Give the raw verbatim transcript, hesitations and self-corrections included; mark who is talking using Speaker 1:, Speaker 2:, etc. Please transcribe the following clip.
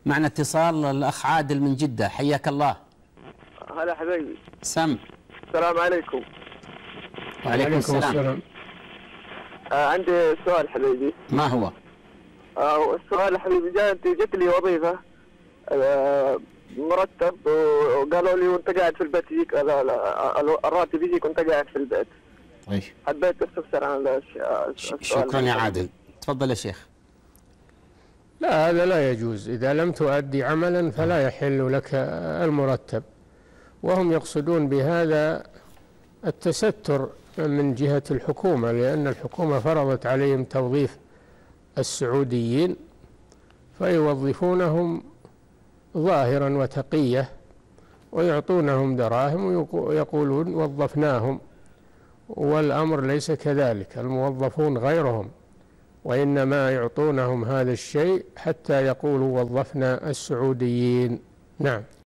Speaker 1: معنا اتصال الأخ عادل من جدة، حياك الله.
Speaker 2: هلا حبيبي.
Speaker 1: سم.
Speaker 2: السلام عليكم.
Speaker 1: وعليكم السلام, السلام.
Speaker 2: آه عندي سؤال حبيبي.
Speaker 1: ما هو؟
Speaker 2: آه السؤال حبيبي، جات جت لي وظيفة آه مرتب، وقالوا لي وانت قاعد في البيت يجيك الراتب يجيك وانت قاعد في البيت.
Speaker 1: طيب.
Speaker 2: حبيت استفسر عن السؤال.
Speaker 1: شكرا يا عادل. تفضل يا شيخ.
Speaker 3: لا، هذا لا يجوز. إذا لم تؤدي عملا فلا يحل لك المرتب، وهم يقصدون بهذا التستر من جهة الحكومة، لأن الحكومة فرضت عليهم توظيف السعوديين فيوظفونهم ظاهرا وتقية ويعطونهم دراهم ويقولون وظفناهم، والأمر ليس كذلك. الموظفون غيرهم، وإنما يعطونهم هذا الشيء حتى يقولوا وظفنا السعوديين. نعم.